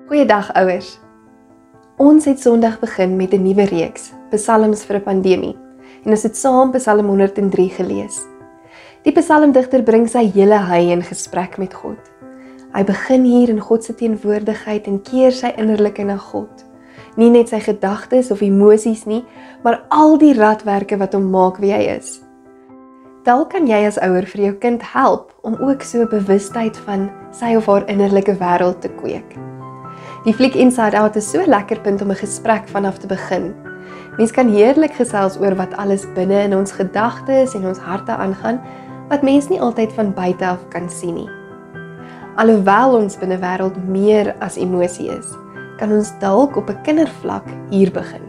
Goeiedag ouers. Ons het Sondag begin met 'n nuwe reeks, Psalms vir 'n pandemie. En ons het saam Psalm 103 gelees. Die psalmdigter bring sy hele hy in gesprek met God. Hy begin hier in God se teenwoordigheid en keer sy innerlike na God. Nie net sy gedagtes of emosies nie, maar al die radwerke wat hom maak wie hy is. Dalk kan jy as ouer vir jou kind help om ook so 'n bewustheid van sy of haar innerlike wêreld te kweek. Die fliek Inside Out is so 'n lekker punt om 'n gesprek vanaf te begin. Mens kan heerlik gesels oor wat alles binne in ons gedagtes en ons harte aangaan, wat mens nie altyd van buite af kan sien nie. Alhoewel ons binnewêreld meer as emosie is, kan ons dalk op 'n kindervlak hier begin.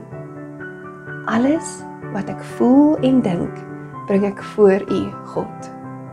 Alles wat ek voel en dink, bring ek voor U, God.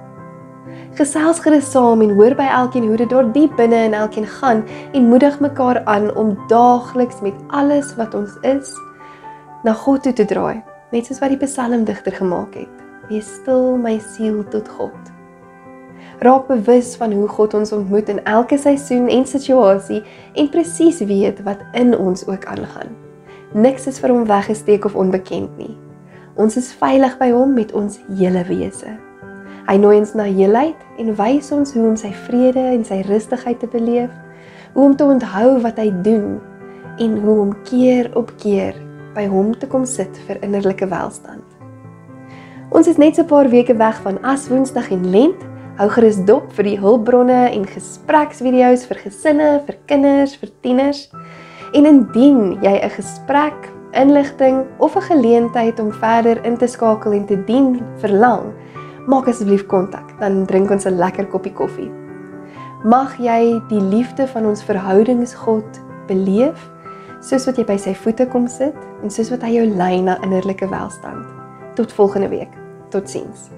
Gesels gerus saam en hoor by elkeen hoe dit daar diep binne in elkeen gaan en moedig mekaar aan om daagliks met alles wat ons is, na God toe te draai, net soos wat die psalmdigter gemaak het. Wees stil my siel tot God. Raak bewus van hoe God ons ontmoet in elke seisoen en situasie en presies weet wat in ons ook aangaan. Niks is vir hom weggesteek of onbekend nie. Ons is veilig by hom met ons hele wese. Hy nooi ons na heelheid en wys ons hoe om sy vrede en sy rustigheid te beleef, hoe om te onthou wat hy doen en hoe om keer op keer by hom te kom sit vir innerlike welstand. Ons is net so 'n paar weke weg van Aswoensdag en Lent. Hou gerus dop vir die hulpbronne en gespreksvideo's vir gesinne, vir kinders, vir tieners. En indien jy 'n gesprek, inligting of 'n geleentheid om verder in te skakel en te dien verlang, maak asseblief kontak, dan drink ons 'n lekker koppie koffie. Mag jy die liefde van ons verhoudingsgod beleef, soos wat jy by sy voete kom sit en soos wat hy jou lei na innerlike welstand. Tot volgende week. Totsiens.